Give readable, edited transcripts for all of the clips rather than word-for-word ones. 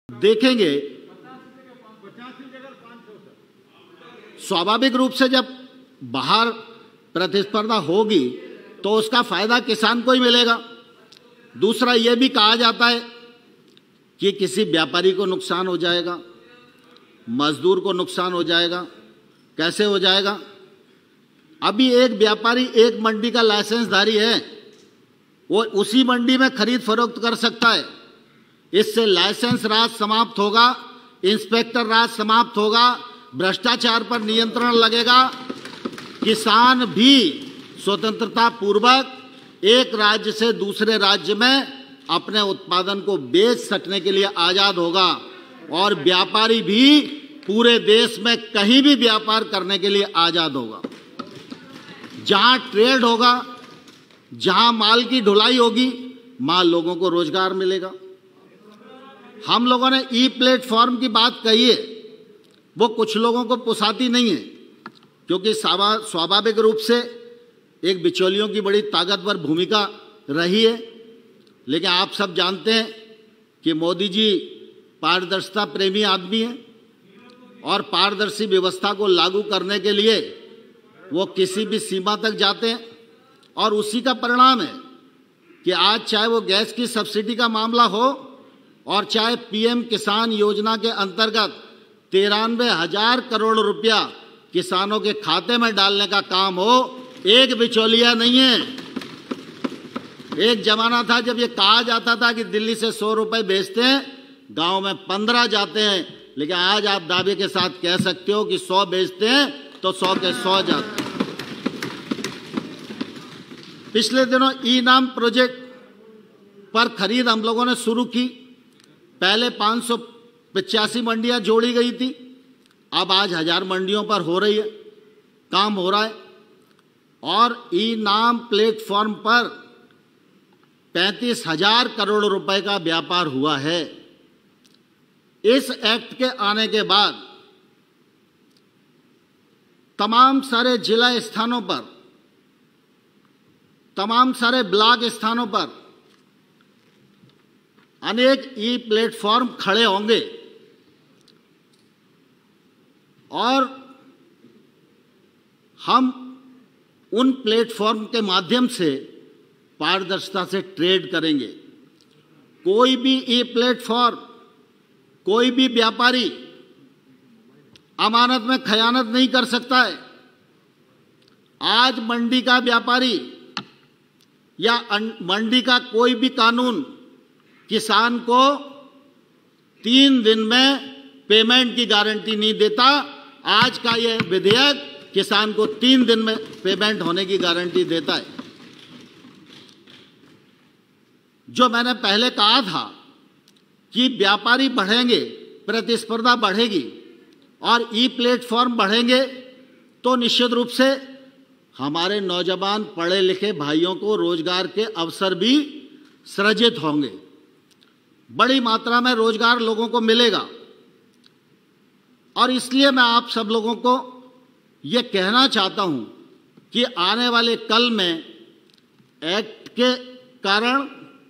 देखेंगे। स्वाभाविक रूप से जब बाहर प्रतिस्पर्धा होगी तो उसका फायदा किसान को ही मिलेगा। दूसरा, यह भी कहा जाता है कि किसी व्यापारी को नुकसान हो जाएगा, मजदूर को नुकसान हो जाएगा। कैसे हो जाएगा? अभी एक व्यापारी एक मंडी का लाइसेंसधारी है, वो उसी मंडी में खरीद फरोख्त कर सकता है। इससे लाइसेंस राज समाप्त होगा, इंस्पेक्टर राज समाप्त होगा, भ्रष्टाचार पर नियंत्रण लगेगा। किसान भी स्वतंत्रता पूर्वक एक राज्य से दूसरे राज्य में अपने उत्पादन को बेच सकने के लिए आजाद होगा और व्यापारी भी पूरे देश में कहीं भी व्यापार करने के लिए आजाद होगा। जहां ट्रेड होगा, जहां माल की ढुलाई होगी, वहां लोगों को रोजगार मिलेगा। हम लोगों ने ई प्लेटफॉर्म की बात कही है, वो कुछ लोगों को पुसाती नहीं है, क्योंकि स्वाभाविक रूप से एक बिचौलियों की बड़ी ताकतवर भूमिका रही है। लेकिन आप सब जानते हैं कि मोदी जी पारदर्शिता प्रेमी आदमी हैं और पारदर्शी व्यवस्था को लागू करने के लिए वो किसी भी सीमा तक जाते हैं। और उसी का परिणाम है कि आज चाहे वो गैस की सब्सिडी का मामला हो और चाहे पीएम किसान योजना के अंतर्गत 93,000 करोड़ रुपया किसानों के खाते में डालने का काम हो, एक बिचौलिया नहीं है। एक जमाना था जब ये कहा जाता था कि दिल्ली से 100 रुपए भेजते हैं, गांव में 15 जाते हैं। लेकिन आज आप दावे के साथ कह सकते हो कि 100 भेजते हैं तो 100 के 100 जाते हैं। पिछले दिनों ई नाम प्रोजेक्ट पर खरीद हम लोगों ने शुरू की। पहले 585 मंडियां जोड़ी गई थी, अब आज 1000 मंडियों पर हो रही है, काम हो रहा है। और ई नाम प्लेटफॉर्म पर 35,000 करोड़ रुपए का व्यापार हुआ है। इस एक्ट के आने के बाद तमाम सारे जिला स्थानों पर, तमाम सारे ब्लॉक स्थानों पर अनेक ई प्लेटफॉर्म खड़े होंगे और हम उन प्लेटफॉर्म के माध्यम से पारदर्शिता से ट्रेड करेंगे। कोई भी ई प्लेटफॉर्म, कोई भी व्यापारी अमानत में खयानत नहीं कर सकता है। आज मंडी का व्यापारी या मंडी का कोई भी कानून किसान को 3 दिन में पेमेंट की गारंटी नहीं देता। आज का यह विधेयक किसान को 3 दिन में पेमेंट होने की गारंटी देता है। जो मैंने पहले कहा था कि व्यापारी बढ़ेंगे, प्रतिस्पर्धा बढ़ेगी और ई प्लेटफॉर्म बढ़ेंगे, तो निश्चित रूप से हमारे नौजवान पढ़े लिखे भाइयों को रोजगार के अवसर भी सृजित होंगे। बड़ी मात्रा में रोजगार लोगों को मिलेगा। और इसलिए मैं आप सब लोगों को यह कहना चाहता हूं कि आने वाले कल में एक्ट के कारण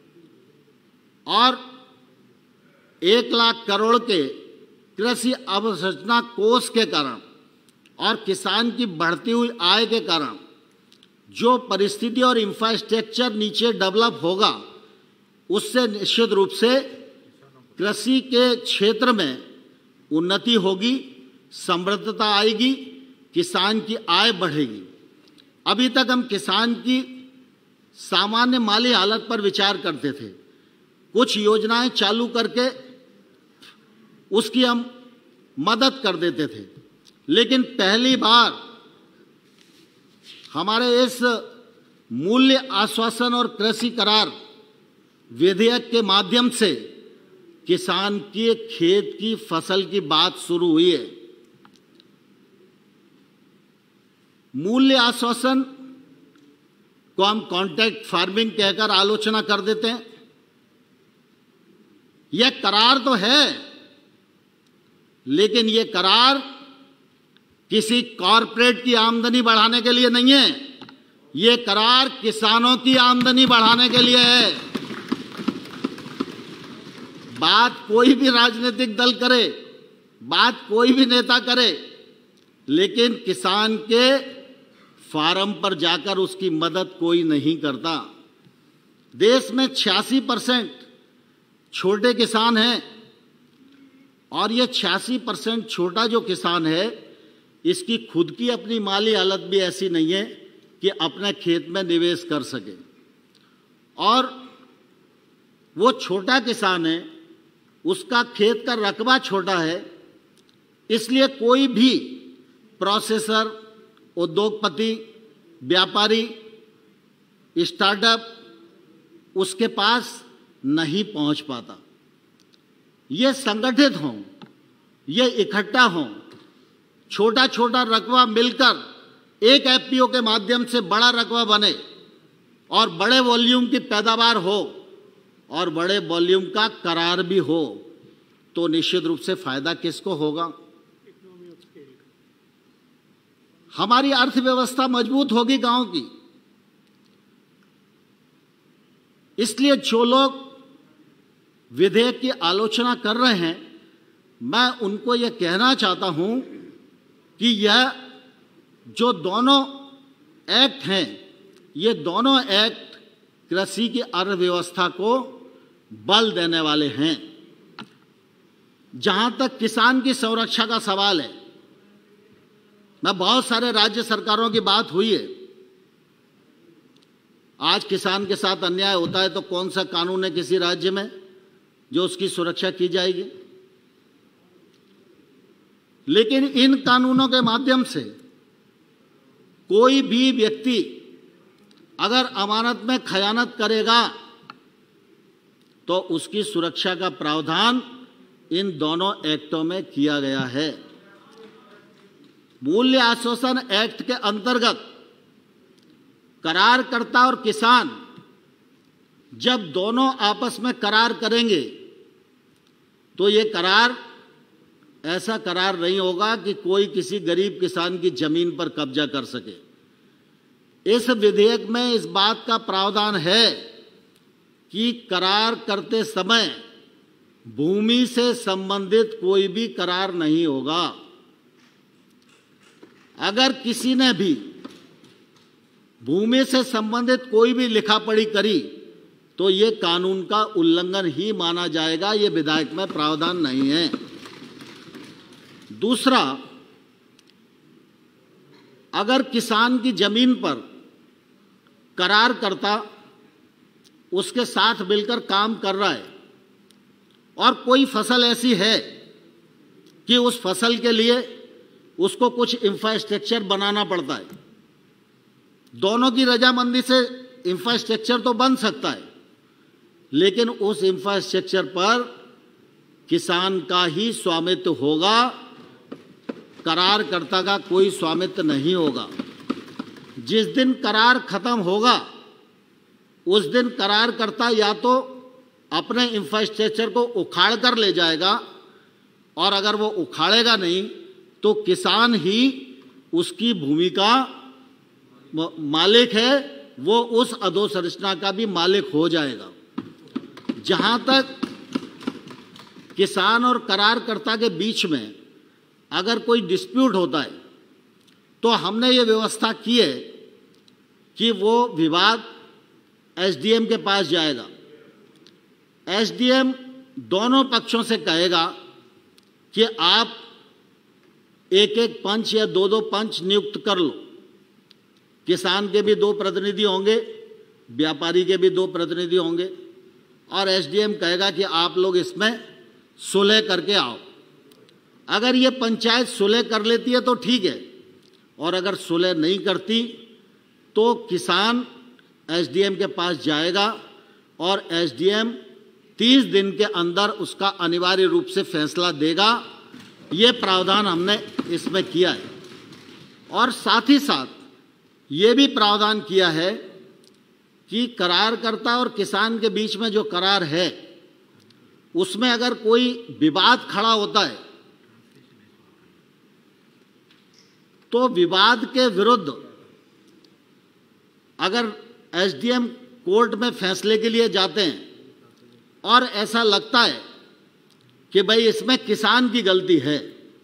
और 1 लाख करोड़ के कृषि अवसंरचना कोष के कारण और किसान की बढ़ती हुई आय के कारण जो परिस्थिति और इंफ्रास्ट्रक्चर नीचे डेवलप होगा, उससे निश्चित रूप से कृषि के क्षेत्र में उन्नति होगी, समृद्धता आएगी, किसान की आय बढ़ेगी। अभी तक हम किसान की सामान्य माली हालत पर विचार करते थे, कुछ योजनाएं चालू करके उसकी हम मदद कर देते थे। लेकिन पहली बार हमारे इस मूल्य आश्वासन और कृषि करार विधेयक के माध्यम से किसान के खेत की फसल की बात शुरू हुई है। मूल्य आश्वासन को हम कॉन्ट्रैक्ट फार्मिंग कहकर आलोचना कर देते हैं। यह करार तो है, लेकिन यह करार किसी कॉरपोरेट की आमदनी बढ़ाने के लिए नहीं है। यह करार किसानों की आमदनी बढ़ाने के लिए है। बात कोई भी राजनीतिक दल करे, बात कोई भी नेता करे, लेकिन किसान के फार्म पर जाकर उसकी मदद कोई नहीं करता। देश में 86% छोटे किसान हैं और ये 86% छोटा जो किसान है, इसकी खुद की अपनी माली हालत भी ऐसी नहीं है कि अपने खेत में निवेश कर सके। और वो छोटा किसान है, उसका खेत का रकबा छोटा है, इसलिए कोई भी प्रोसेसर, उद्योगपति, व्यापारी, स्टार्टअप उसके पास नहीं पहुंच पाता। ये संगठित हों, ये इकट्ठा हों, छोटा छोटा रकबा मिलकर एक एफपीओ के माध्यम से बड़ा रकबा बने और बड़े वॉल्यूम की पैदावार हो और बड़े वॉल्यूम का करार भी हो, तो निश्चित रूप से फायदा किसको होगा? हमारी अर्थव्यवस्था मजबूत होगी गांव की। इसलिए जो लोग विधेयक की आलोचना कर रहे हैं, मैं उनको यह कहना चाहता हूं कि यह जो दोनों एक्ट हैं, ये दोनों एक्ट कृषि की अर्थव्यवस्था को बल देने वाले हैं। जहां तक किसान की संरक्षा का सवाल है, मैं बहुत सारे राज्य सरकारों की बात हुई है। आज किसान के साथ अन्याय होता है तो कौन सा कानून है किसी राज्य में जो उसकी सुरक्षा की जाएगी? लेकिन इन कानूनों के माध्यम से कोई भी व्यक्ति अगर अमानत में खयानत करेगा तो उसकी सुरक्षा का प्रावधान इन दोनों एक्टों में किया गया है। मूल्य आश्वासन एक्ट के अंतर्गत करारकर्ता और किसान जब दोनों आपस में करार करेंगे तो ये करार ऐसा करार नहीं होगा कि कोई किसी गरीब किसान की जमीन पर कब्जा कर सके। इस विधेयक में इस बात का प्रावधान है कि करार करते समय भूमि से संबंधित कोई भी करार नहीं होगा। अगर किसी ने भी भूमि से संबंधित कोई भी लिखा पढ़ी करी तो ये कानून का उल्लंघन ही माना जाएगा। ये विधेयक में प्रावधान नहीं है। दूसरा, अगर किसान की जमीन पर करारकर्ता उसके साथ मिलकर काम कर रहा है और कोई फसल ऐसी है कि उस फसल के लिए उसको कुछ इंफ्रास्ट्रक्चर बनाना पड़ता है, दोनों की रजामंदी से इंफ्रास्ट्रक्चर तो बन सकता है, लेकिन उस इंफ्रास्ट्रक्चर पर किसान का ही स्वामित्व होगा, करारकर्ता का कोई स्वामित्व नहीं होगा। जिस दिन करार खत्म होगा उस दिन करारकर्ता या तो अपने इंफ्रास्ट्रक्चर को उखाड़ कर ले जाएगा और अगर वो उखाड़ेगा नहीं तो किसान ही उसकी भूमि का मालिक है, वो उस अधोसंरचना का भी मालिक हो जाएगा। जहां तक किसान और करारकर्ता के बीच में अगर कोई डिस्प्यूट होता है तो हमने ये व्यवस्था की है कि वो विवाद एसडीएम के पास जाएगा। एसडीएम दोनों पक्षों से कहेगा कि आप एक एक पंच या दो दो पंच नियुक्त कर लो। किसान के भी 2 प्रतिनिधि होंगे, व्यापारी के भी 2 प्रतिनिधि होंगे और एसडीएम कहेगा कि आप लोग इसमें सुलह करके आओ। अगर ये पंचायत सुलह कर लेती है तो ठीक है, और अगर सुलह नहीं करती तो किसान एसडीएम के पास जाएगा और एसडीएम 30 दिन के अंदर उसका अनिवार्य रूप से फैसला देगा। ये प्रावधान हमने इसमें किया है। और साथ ही साथ ये भी प्रावधान किया है कि करारकर्ता और किसान के बीच में जो करार है उसमें अगर कोई विवाद खड़ा होता है तो विवाद के विरुद्ध अगर एसडीएम कोर्ट में फैसले के लिए जाते हैं और ऐसा लगता है कि भाई इसमें किसान की गलती है,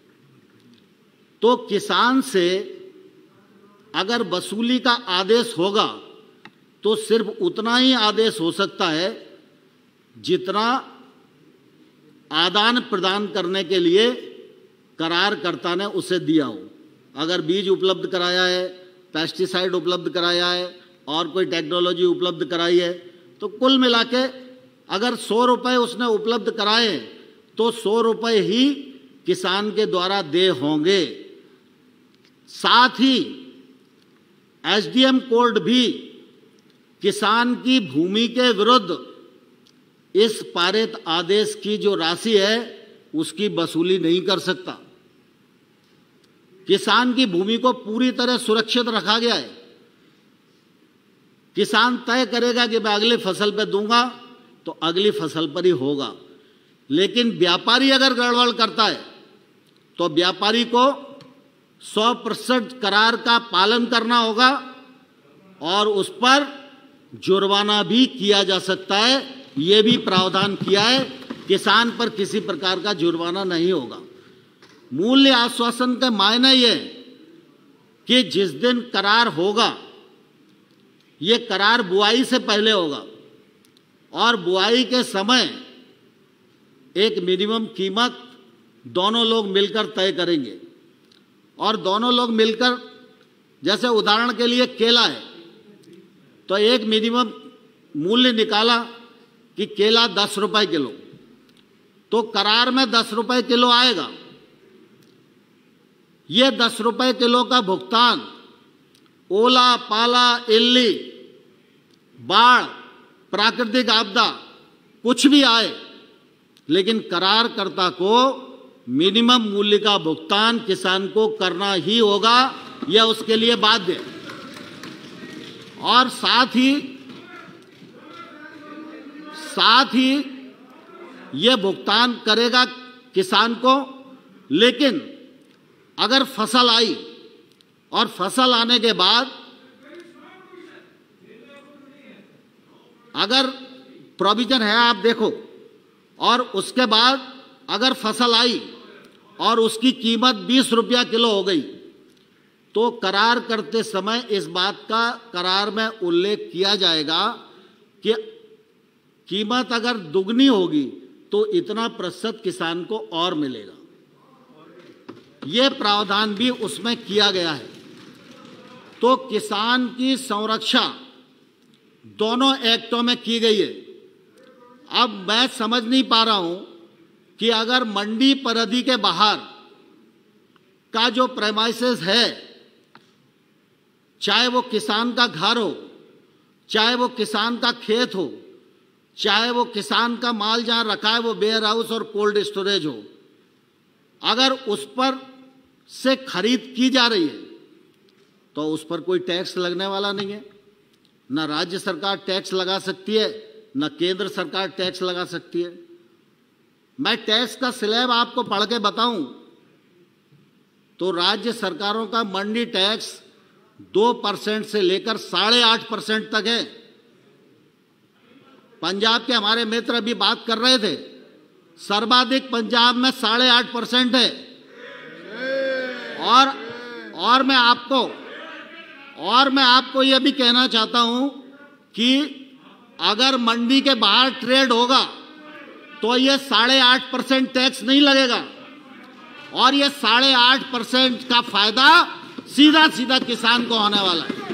तो किसान से अगर वसूली का आदेश होगा तो सिर्फ उतना ही आदेश हो सकता है जितना आदान प्रदान करने के लिए करारकर्ता ने उसे दिया हो। अगर बीज उपलब्ध कराया है, पेस्टिसाइड उपलब्ध कराया है और कोई टेक्नोलॉजी उपलब्ध कराई है, तो कुल मिला के अगर 100 रुपये उसने उपलब्ध कराए तो 100 रुपये ही किसान के द्वारा देय होंगे। साथ ही एसडीएम कोर्ट भी किसान की भूमि के विरुद्ध इस पारित आदेश की जो राशि है उसकी वसूली नहीं कर सकता। किसान की भूमि को पूरी तरह सुरक्षित रखा गया है। किसान तय करेगा कि मैं अगली फसल पे दूंगा तो अगली फसल पर ही होगा, लेकिन व्यापारी अगर गड़बड़ करता है तो व्यापारी को 100% करार का पालन करना होगा और उस पर जुर्माना भी किया जा सकता है। ये भी प्रावधान किया है, किसान पर किसी प्रकार का जुर्माना नहीं होगा। मूल्य आश्वासन का मायने ये कि जिस दिन करार होगा, ये करार बुआई से पहले होगा और बुआई के समय एक मिनिमम कीमत दोनों लोग मिलकर तय करेंगे और दोनों लोग मिलकर, जैसे उदाहरण के लिए केला है तो एक मिनिमम मूल्य निकाला कि केला 10 रुपये किलो, तो करार में 10 रुपये किलो आएगा। ये 10 रुपये किलो का भुगतान ओला, पाला, इल्ली, बाढ़, प्राकृतिक आपदा कुछ भी आए, लेकिन करारकर्ता को मिनिमम मूल्य का भुगतान किसान को करना ही होगा, यह उसके लिए बाध्य है। और साथ ही यह भुगतान करेगा किसान को, लेकिन अगर फसल आई और फसल आने के बाद अगर प्रोविजन है, आप देखो, और उसके बाद अगर फसल आई और उसकी कीमत 20 रुपया किलो हो गई, तो करार करते समय इस बात का करार में उल्लेख किया जाएगा कि कीमत अगर दुगनी होगी तो इतना प्रतिशत किसान को और मिलेगा। ये प्रावधान भी उसमें किया गया है। तो किसान की संरक्षा दोनों एक्टों में की गई है। अब मैं समझ नहीं पा रहा हूं कि अगर मंडी परिधि के बाहर का जो प्रेमाइसेस है, चाहे वो किसान का घर हो, चाहे वो किसान का खेत हो, चाहे वो किसान का माल जहां रखा है वो वेयर हाउस और कोल्ड स्टोरेज हो, अगर उस पर से खरीद की जा रही है तो उस पर कोई टैक्स लगने वाला नहीं है। न राज्य सरकार टैक्स लगा सकती है, न केंद्र सरकार टैक्स लगा सकती है। मैं टैक्स का स्लैब आपको पढ़ के बताऊं तो राज्य सरकारों का मंडी टैक्स 2% से लेकर 8.5% तक है। पंजाब के हमारे मित्र अभी बात कर रहे थे, सर्वाधिक पंजाब में 8.5% है। और मैं आपको यह भी कहना चाहता हूं कि अगर मंडी के बाहर ट्रेड होगा तो ये 8.5% टैक्स नहीं लगेगा और ये 8.5% का फायदा सीधा सीधा किसान को होने वाला है।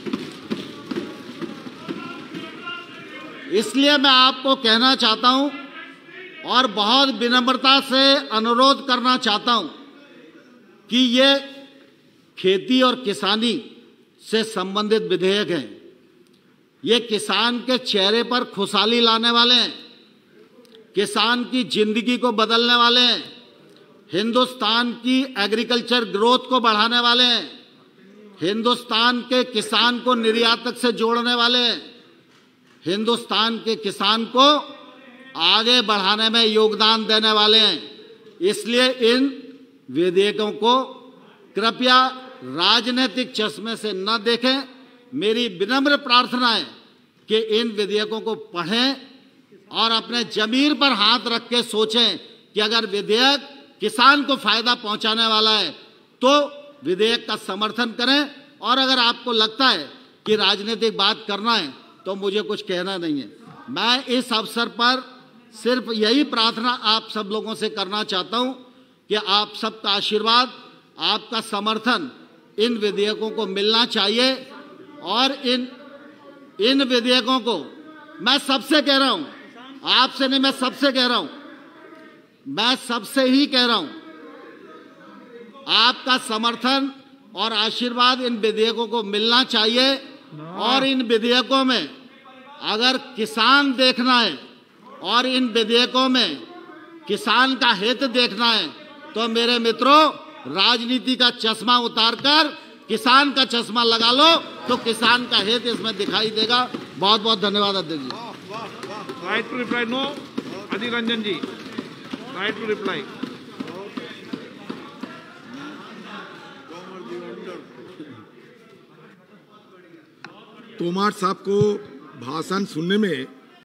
इसलिए मैं आपको कहना चाहता हूं और बहुत विनम्रता से अनुरोध करना चाहता हूं कि ये खेती और किसानी से संबंधित विधेयक हैं। ये किसान के चेहरे पर खुशहाली लाने वाले हैं, किसान की जिंदगी को बदलने वाले हैं, हिंदुस्तान की एग्रीकल्चर ग्रोथ को बढ़ाने वाले हैं, हिंदुस्तान के किसान को निर्यातक से जोड़ने वाले हैं, हिंदुस्तान के किसान को आगे बढ़ाने में योगदान देने वाले हैं। इसलिए इन विधेयकों को कृपया राजनीतिक चश्मे से न देखें। मेरी विनम्र प्रार्थना है कि इन विधेयकों को पढ़ें और अपने जमीर पर हाथ रख के सोचें कि अगर विधेयक किसान को फायदा पहुंचाने वाला है तो विधेयक का समर्थन करें, और अगर आपको लगता है कि राजनीतिक बात करना है तो मुझे कुछ कहना नहीं है। मैं इस अवसर पर सिर्फ यही प्रार्थना आप सब लोगों से करना चाहता हूं कि आप सबका आशीर्वाद, आपका समर्थन इन विधेयकों को मिलना चाहिए। और इन विधेयकों को मैं सबसे कह रहा हूं, आपसे नहीं, मैं सबसे कह रहा हूं, मैं सबसे ही कह रहा हूं, आपका समर्थन और आशीर्वाद इन विधेयकों को मिलना चाहिए। और इन विधेयकों में अगर किसान देखना है और इन विधेयकों में किसान का हित देखना है तो मेरे मित्रों, राजनीति का चश्मा उतारकर किसान का चश्मा लगा लो तो किसान का हित इसमें दिखाई देगा। बहुत बहुत धन्यवाद अध्यक्ष जी। Right to reply. No, Adhir Ranjan ji, right to reply. Tomar साहब को भाषण सुनने में